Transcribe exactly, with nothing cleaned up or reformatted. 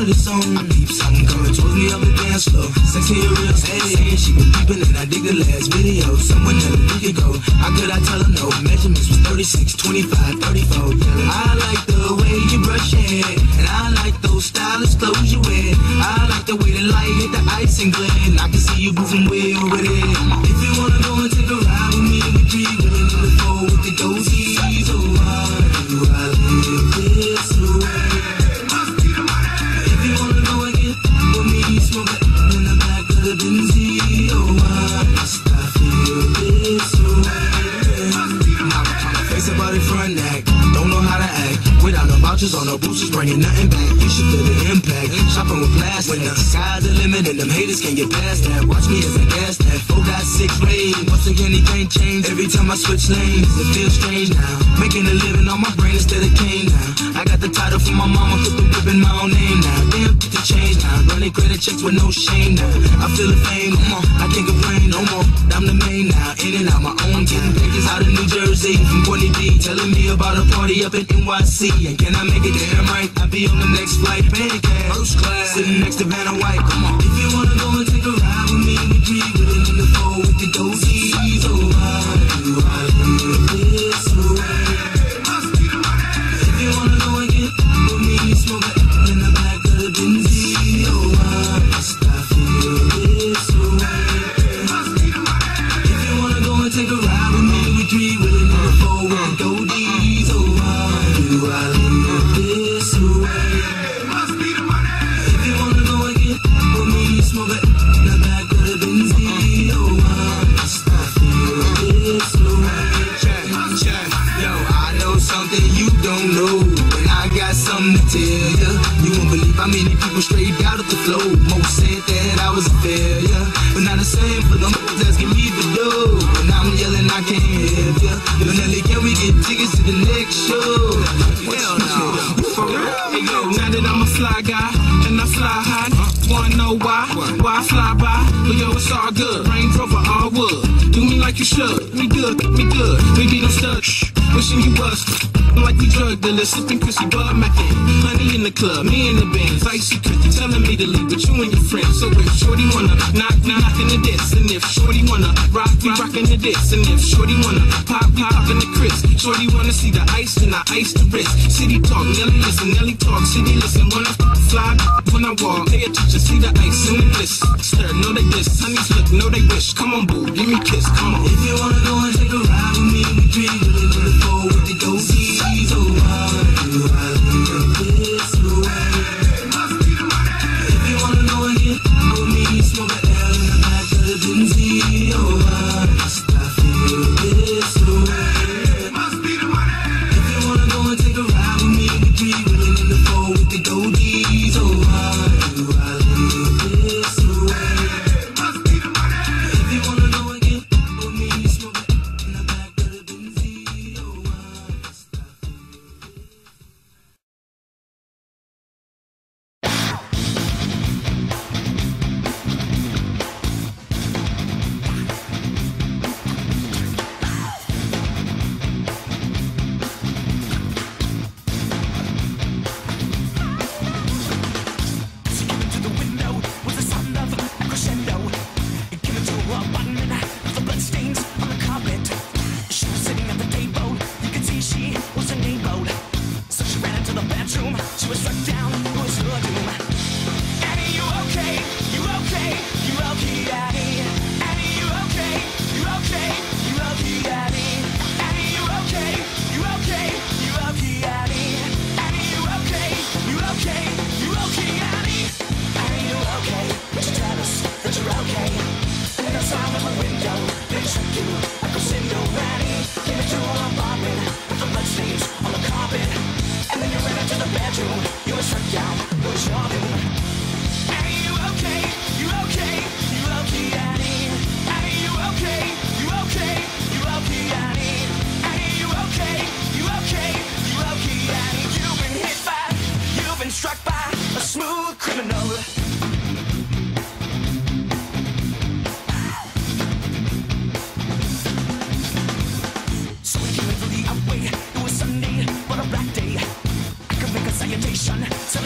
put this on. I peep something coming towards me up the dance floor. Sexy and real, hey, she was peeping and I dig the last video. Someone tell a week ago, how could I tell her no? Measurements was thirty-six, twenty-five, thirty-four. I like the way you brush your hair, and I like those stylish clothes you wear. I like the way the light hit the ice and glare, and I can see you moving way over there. If you wanna go and take a ride with me, we three willing to the four with the dozies. Oh, why do I live this way? If you wanna go and get with me, smoke it in the back of the Benzie. Oh, why must I feel this way? Now I'm trying to face about it front act, don't know how to act. Without no vouchers or no boosters, bringing nothing back. You should feel the impact. Shopping with plastic. When the sky's the limit and them haters can't get past that. Watch me as I gas that. Four got six rain. Once again, anything change. Every time I switch lanes, it feels strange now. Making a living on my brain instead of cane now. I got the title from my mama, put the whip in my own name now. Damn, get the change now. Running credit checks with no shame now. I feel the fame, come on. I can't complain no more. I'm the main now. In and out my own time. Pictures out of New Jersey from Courtney B. Telling me about a party up at N Y C. And can I make it damn right? I'll be on the next flight, paying cash, first class, sitting next to Vanna White. Come on. If you wanna go and take a ride with me, we three willing in the four with the dozies. Oh, why do I live this way? If you wanna go and get with me, smoke it in the back of the Benzie. Oh, why must I feel this way? If you wanna go and take a ride with me, we three willing in the four with the dozies. Oh, why do I live this way? If you wanna go and get with me, smoke it in the back of the Benzie. Oh, why must I feel this way? Check, check. Yo, I know something you don't know, and I got something to tell ya. You won't believe how many people straight out of the flow. Most said that I was a failure, but not the same for them asking me for dough. And I'm yelling, I can't help ya. Yo, Nelly, can we get tickets to the next show? Hell no. For real? Hey, yo, now that I'm a fly guy, and I fly high, wanna know why? Why I fly by? But yo, it's all good. Range Rover, all wood. Do me like you should. Me good, me good. Baby, don't stush. Wishing you was like we drug dealers, sipping Chrissy Bud Mackin. Honey in the club, me in the bands, icy Chrissy telling me to leave with you and your friends. So if Shorty wanna knock, knock in the diss, and if Shorty wanna rock, we rockin' the diss, and if Shorty wanna pop, we poppin' the crisp. Shorty wanna see the ice, and I ice the wrist. City talk, Nelly listen, Nelly talk, city listen. When I fly, when I walk, pay attention, see the ice in the bliss. Stir, know they diss, honeys look, know they wish. Come on, boo, give me a kiss, come on. If you wanna go and take a ride with me, we three willing to the four with the dozies. Oh, why do I live this way? If you wanna go and get with me, smoke a L in the back of the Benzie. Oh, why must I feel this way? If you wanna go and take a ride with me, we three willing in the four with the dozies. Oh, why do I live this way? If you wanna go and get with me, smoke a L in the back of the Benzie. Oh, why must I feel Sunday, what a black day. I can make a salutation.